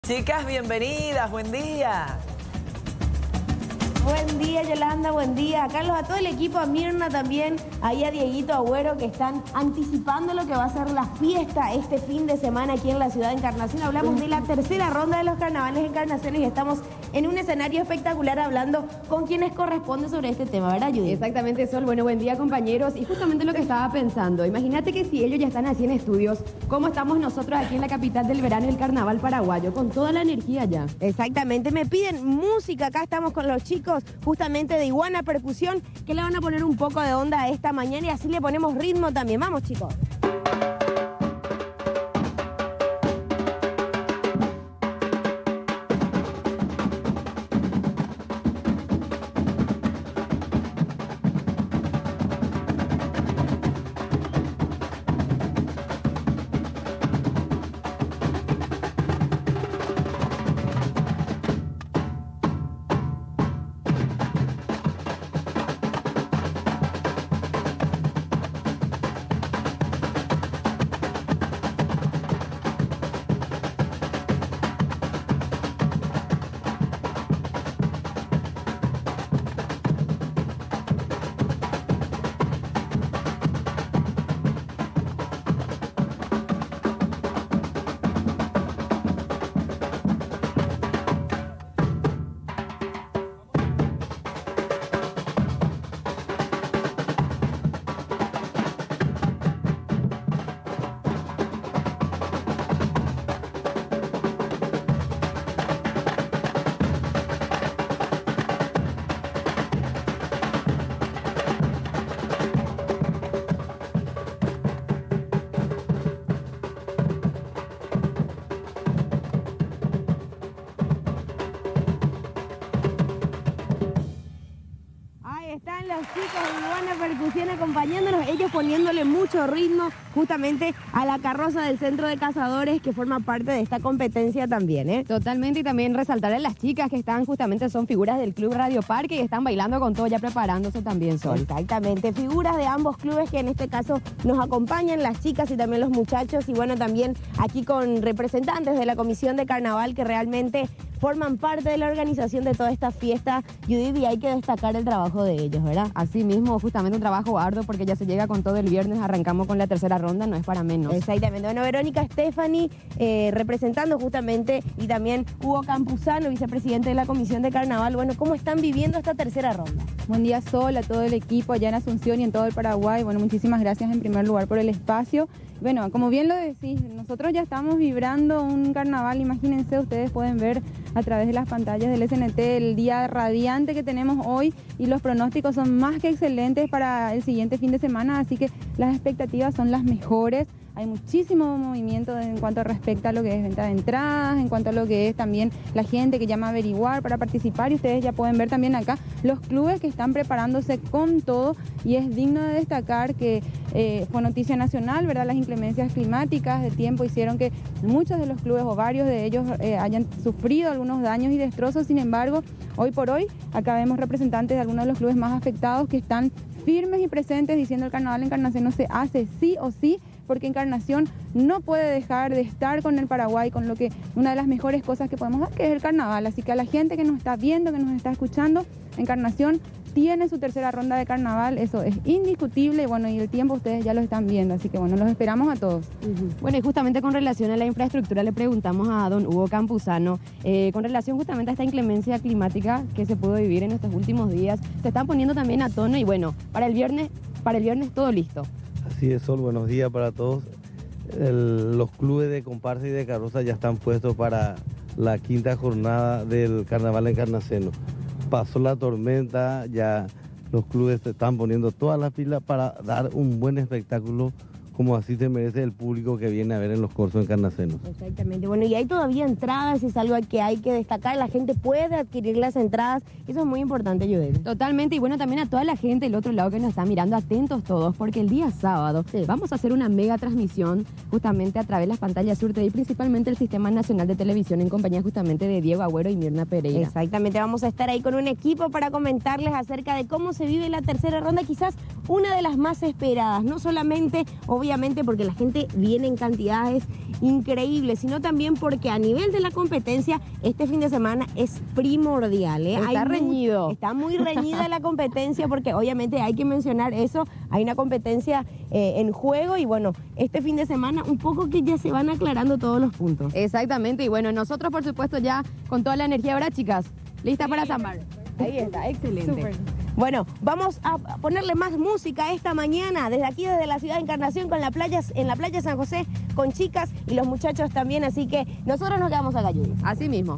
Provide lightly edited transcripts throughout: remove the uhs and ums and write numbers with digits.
Chicas, bienvenidas, buen día. Buen día, Yolanda, buen día. Carlos, a todo el equipo, a Mirna también, ahí a Dieguito Agüero, que están anticipando lo que va a ser la fiesta este fin de semana aquí en la ciudad de Encarnación. Hablamos de la tercera ronda de los carnavales Encarnaciones y estamos en un escenario espectacular hablando con quienes corresponde sobre este tema, ¿verdad, Judith? Exactamente, Sol. Bueno, buen día, compañeros. Y justamente lo que estaba pensando, imagínate que si ellos ya están así en estudios, ¿cómo estamos nosotros aquí en la capital del verano, el carnaval paraguayo, con toda la energía ya? Exactamente, me piden música, acá estamos con los chicos justamente de Iguana Percusión, que le van a poner un poco de onda esta mañana y así le ponemos ritmo también. Vamos, chicos. Están los chicos de Iguana Percusión acompañándonos, ellos poniéndole mucho ritmo justamente a la carroza del Centro de Cazadores que forma parte de esta competencia también, ¿eh? Totalmente, y también resaltar a las chicas que están justamente, son figuras del Club Radio Parque y están bailando con todo, ya preparándose también, Sol. Exactamente, figuras de ambos clubes que en este caso nos acompañan, las chicas y también los muchachos, y bueno, también aquí con representantes de la Comisión de Carnaval que realmente forman parte de la organización de toda esta fiesta, Judith, y hay que destacar el trabajo de ellos, ¿verdad? Así mismo, justamente un trabajo arduo porque ya se llega con todo el viernes, arrancamos con la tercera ronda, no es para menos. Exactamente. Bueno, Verónica Stephanie, representando justamente, y también Hugo Campuzano, vicepresidente de la Comisión de Carnaval. Bueno, ¿cómo están viviendo esta tercera ronda? Buen día, Sol, a todo el equipo allá en Asunción y en todo el Paraguay. Bueno, muchísimas gracias en primer lugar por el espacio. Bueno, como bien lo decís, nosotros ya estamos vibrando un carnaval, imagínense, ustedes pueden ver a través de las pantallas del SNT el día radiante que tenemos hoy y los pronósticos son más que excelentes para el siguiente fin de semana, así que las expectativas son las mejores. Hay muchísimo movimiento en cuanto respecta a lo que es venta de entradas, en cuanto a lo que es también la gente que llama a averiguar para participar, y ustedes ya pueden ver también acá los clubes que están preparándose con todo, y es digno de destacar que fue noticia nacional, ¿verdad? Las inclemencias climáticas del tiempo hicieron que muchos de los clubes o varios de ellos hayan sufrido algunos daños y destrozos. Sin embargo, hoy por hoy acá vemos representantes de algunos de los clubes más afectados que están firmes y presentes diciendo el carnaval Encarnación no se hace sí o sí, porque Encarnación no puede dejar de estar con el Paraguay, con lo que una de las mejores cosas que podemos hacer, que es el carnaval. Así que a la gente que nos está viendo, que nos está escuchando, Encarnación tiene su tercera ronda de carnaval, eso es indiscutible, y bueno, y el tiempo ustedes ya lo están viendo, así que bueno, los esperamos a todos. Bueno, y justamente con relación a la infraestructura le preguntamos a don Hugo Campuzano, con relación justamente a esta inclemencia climática que se pudo vivir en estos últimos días, se están poniendo también a tono y bueno, para el viernes todo listo. Así es, Sol, buenos días para todos. Los clubes de comparsa y de carroza ya están puestos para la quinta jornada del Carnaval Encarnación. Pasó la tormenta, ya los clubes se están poniendo todas las pilas para dar un buen espectáculo, como así se merece el público que viene a ver en los cursos encarnacenos. Exactamente. Bueno, y hay todavía entradas, es algo que hay que destacar, la gente puede adquirir las entradas, eso es muy importante, Judith. Totalmente, y bueno, también a toda la gente del otro lado que nos está mirando, atentos todos, porque el día sábado vamos a hacer una mega transmisión justamente a través de las pantallas Sur TV y principalmente el Sistema Nacional de Televisión en compañía justamente de Diego Agüero y Mirna Pereira. Exactamente, vamos a estar ahí con un equipo para comentarles acerca de cómo se vive la tercera ronda, quizás una de las más esperadas, no solamente, o obviamente porque la gente viene en cantidades increíbles, sino también porque a nivel de la competencia este fin de semana es primordial. Está reñido. Está muy reñida la competencia porque obviamente hay que mencionar eso, hay una competencia en juego y bueno, este fin de semana un poco que ya se van aclarando todos los puntos. Exactamente, y bueno, nosotros por supuesto ya con toda la energía, ¿verdad, chicas? ¿Listas para zambar? Ahí está, excelente. Súper. Bueno, vamos a ponerle más música esta mañana, desde aquí, desde la ciudad de Encarnación, en la playa San José, con chicas y los muchachos también, así que nosotros nos quedamos acá, Judy. Así mismo.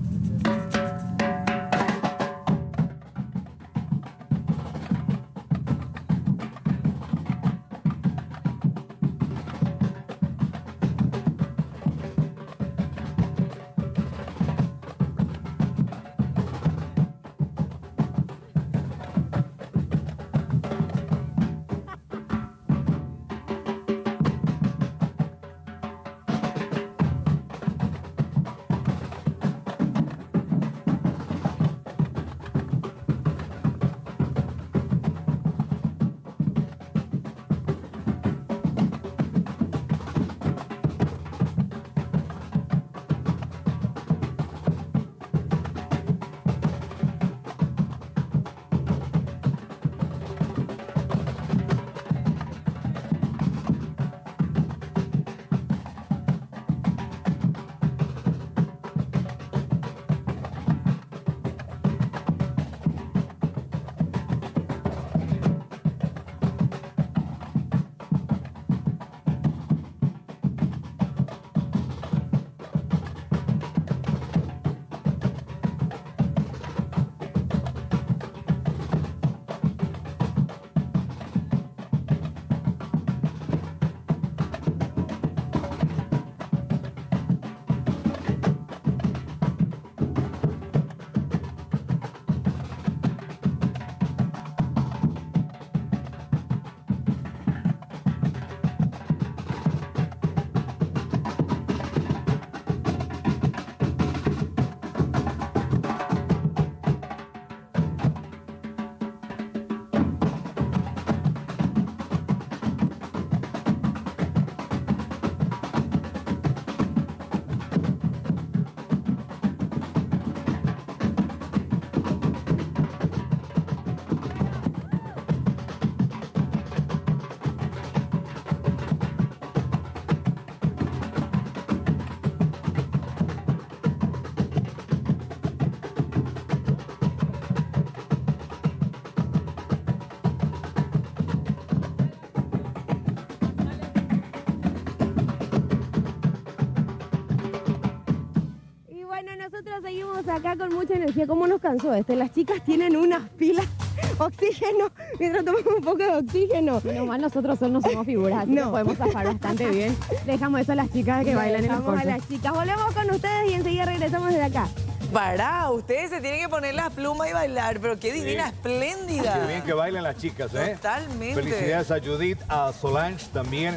Nosotros seguimos acá con mucha energía. ¿Cómo nos cansó este? Las chicas tienen unas pilas oxígeno, mientras tomamos un poco de oxígeno. Menos mal nosotros solo no somos figuras, así que podemos zafar bastante bien. Dejamos eso a las chicas que bailan en el corte. Dejamos a las chicas. Volvemos con ustedes y enseguida regresamos desde acá. Pará, ustedes se tienen que poner las plumas y bailar, pero qué divina, espléndida. Qué bien que bailan las chicas, ¿eh? Totalmente. Felicidades a Judith, a Solange también.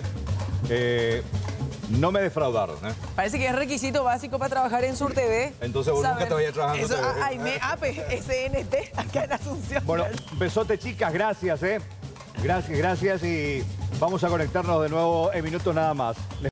No me defraudaron, ¿eh? Parece que es requisito básico para trabajar en Sur TV. Entonces vos nunca te vayas trabajando. Eso, TV. SNT, acá en Asunción. Bueno, besote, chicas, gracias, ¿eh? Gracias y vamos a conectarnos de nuevo en minutos nada más.